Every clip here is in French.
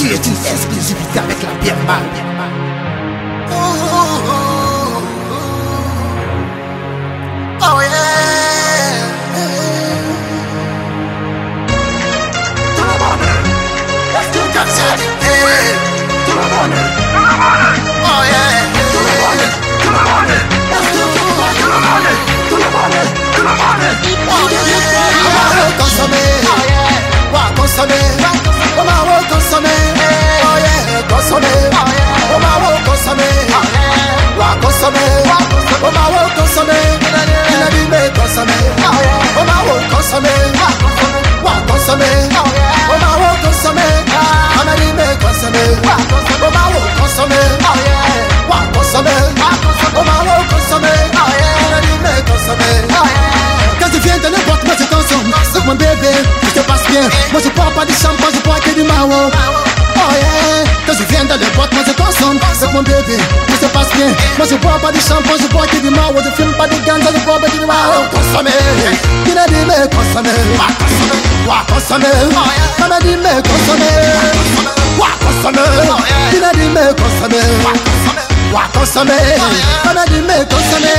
Ceci est une exclusivité avec la bière mal. Oh yeah. That's it. Oh yeah. Consommer, consommer, consommer, oh yeah, consommer, consommer, consommer, consommer, il a dit mais consommer, consommer, consommer, consommer, on a dit mais consommer, consommer, consommer, consommer, il a dit mais consommer. Quand tu viens de n'importe moi je consomme. C'est mon bébé, je te passe bien. Moi je bois pas du champagne, je bois que du mao. Oh yeah. Quand je viens de n'importe moi je consomme. C'est mon bébé, je te passe bien. Moi je bois pas du champagne, je bois que du mao. Je fume pas de ganja, je bois pas du mao. Consommer, qui n'a dit mais consommer. Consommer, on a dit mais consommer. Consommer, qui n'a dit mais consommer. Consommer, on a dit mais consommer.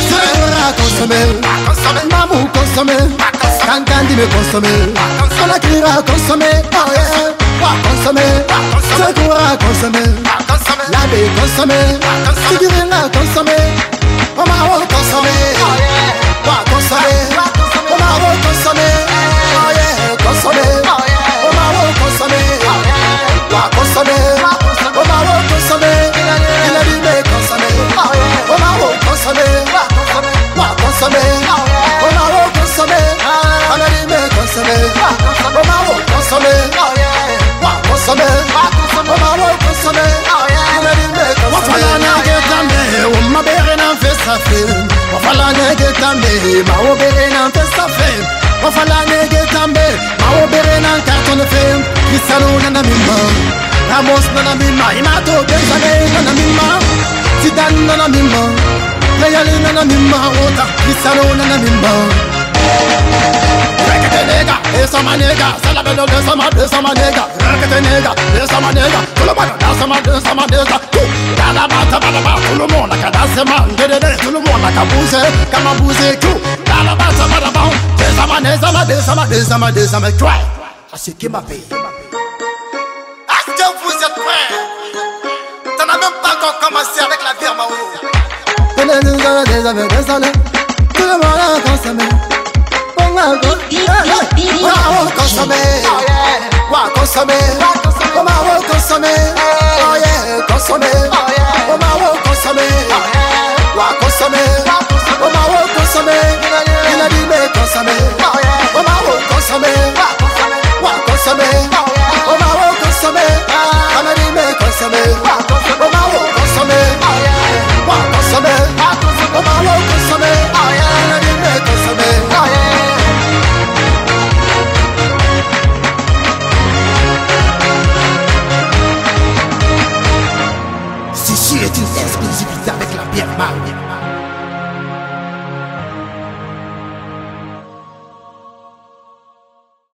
Consommer, mamou consommer. Cancan dit mais consommer. On a criera consommer. Oh yeah, consommer. Secoura consommer. L'abbé consommer. Figurina consommer. On m'a consommer. Consommer. On m'a consommer. Oh yeah, consommer. On m'a consommer. Consommer. On m'a consommer. Il a dit mais consommer. On m'a consommer. Consommer. On m'a consommer. On a dit mais consommer. On m'a consommer. Consommer. On m'a consommer. Il a dit mais consommer. Ma bere n'en fait sa femme. On fa la nege tambe. Ma obere n'en fait sa femme. On fa la nege tambe. Ma obere n'en carton femme. Cristiano nana mima. Ramos nana mima. Imato Benjamin nana mima. Zidane nana mima. Real nana mima. Ota Cristiano nana mima. Rekete nega, esa manega, salabelo de sama nega. Rekete nega, esa manega, tout le monde danse sama nega. Dans la bata, tout le monde a danser man, tout le monde a bouger, comme un bouger tout. Dans la bata, sama, toi. À ce qui m'appelle. Est-ce que vous êtes prêts? T'en as même pas encore commencé avec la bière Mao. Tout le monde a consommé. Consommer, consommer,